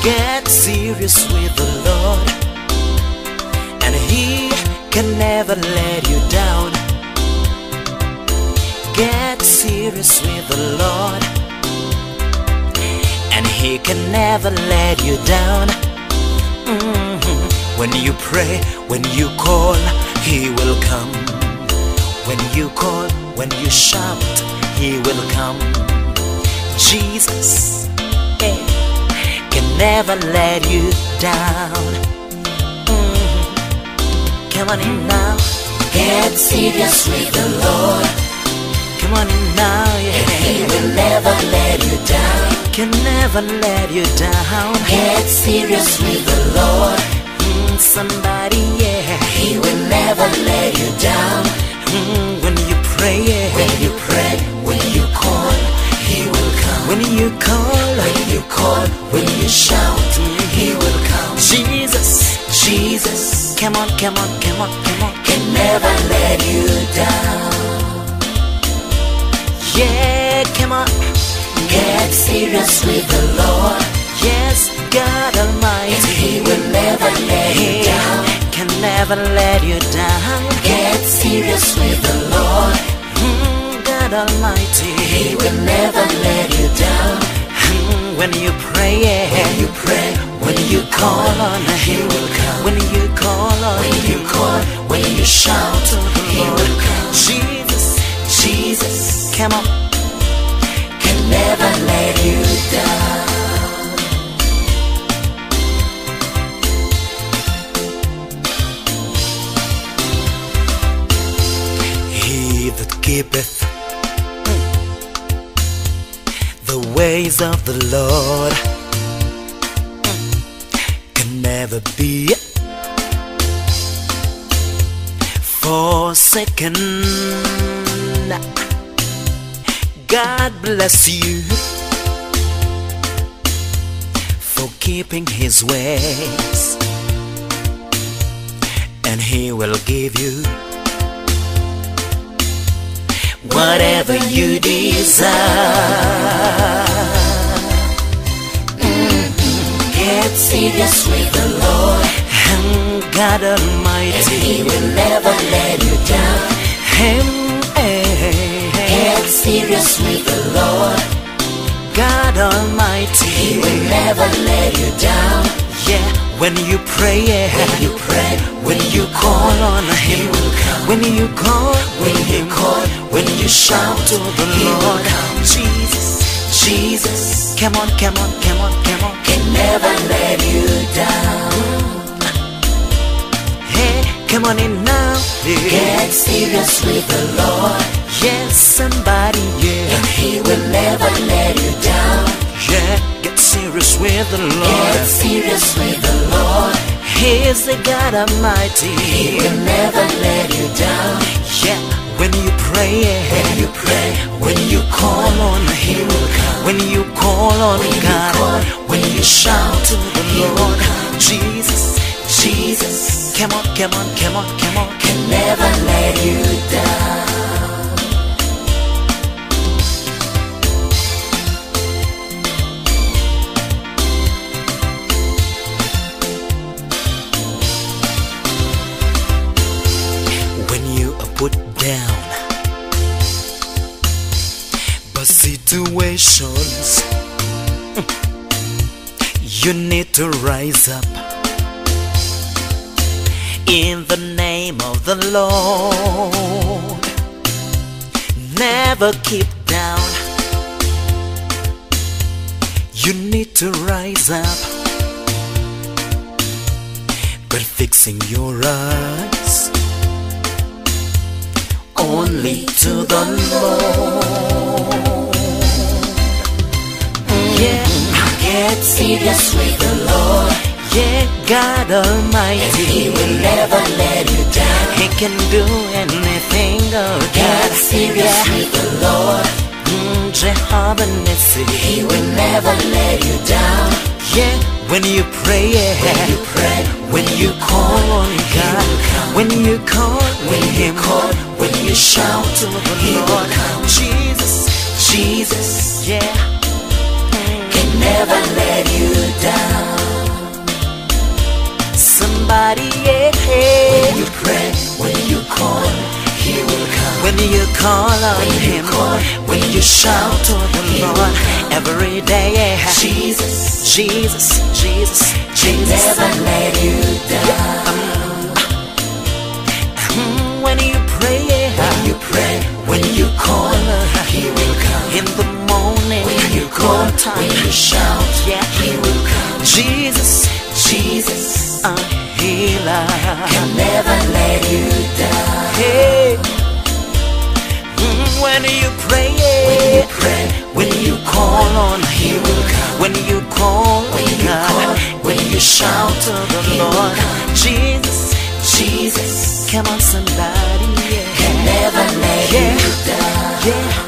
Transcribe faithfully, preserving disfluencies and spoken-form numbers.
Get serious with the Lord, and He can never let you down. Get serious with the Lord, and He can never let you down. Mm-hmm. When you pray, when you call, He will come. When you call, when you shout, He will come. Jesus, eh, can never let you down. Mm-hmm. Come on in now. Get serious with the Lord. Come on in now, yeah. And He will never let you down. Can never let you down. Get serious with the Lord. Mm, somebody, yeah. He will never let you down. Mm, when you pray, yeah. When you pray, when you call, He will come. When you call, when you call, when you shout, mm-hmm. He will come. Jesus, Jesus, come on, come on, come on, come on. Can never let you down. Yeah, come on. Get serious with the Lord. Yes, God Almighty, and He will never let you down. Can never let you down. Get serious with the Lord. Mm, God Almighty, He will never let you down. Mm, when you pray, yeah. When you pray, when you call on, He will come. When you call on, when you call, when you shout, He will come. Jesus, Jesus, come on. Can never let you down. He that keepeth the ways of the Lord can never be forsaken. God bless you for keeping His ways, and He will give you whatever you desire. Mm-hmm. Get serious with the Lord, and God Almighty, and He will never let you down. Him, eh, Get serious with the Lord, God Almighty, He will never let you down. Yeah, when you pray, yeah. When you pray, when you call on Him, He will come. When you call, when you call, when you shout to the He Lord, will come. Jesus, Jesus, come on, come on, come on, come on. Can never let you down. Hey, come on in now. Yeah. Get serious with the Lord. Yes, somebody, yeah. And He will never let you down. Yeah, get serious with the Lord. Get serious with the Lord. He is the God Almighty. He will never let you down. Yeah, when you pray, yeah. When you pray, when you call on Him, He will come. When you call on when God, you call, when you shout to the He Lord, will come. Jesus, Jesus, come on, come on, come on, come on. Can never let you down. Put down by situations, you need to rise up in the name of the Lord. Never keep down. You need to rise up, but fixing your eyes only to the Lord. Yeah, get serious with the Lord. Yeah, God Almighty, and He will never let you down. He can do anything, oh God. Get serious yeah. with the Lord. Mm, Jehovah Nissi, He will never let you down. Yeah, when you pray, yeah. When you pray, when you call on God, when you call, when you call, when you shout to the He Lord, will come. Jesus, Jesus, yeah, can never let you down. somebody, yeah. When you pray, when you call, He will come. When you call on When you Him, call, when you shout to the He will Lord come. every day, yeah. Jesus, Jesus, Jesus, Jesus. never let you down. Mm, When you pray, yeah. When you pray, when you call, He will come. In the morning, When you call, time, when you shout, yeah. He will come. Jesus, Jesus, a healer. can never let you down. Hey. Mm, When you pray, When you yeah. pray, When you call on He Him, will come. when you call When on you God, call, when you shout to the He will Lord, come. Jesus, Jesus, come on somebody, yeah. can never let Yeah. you down. Yeah.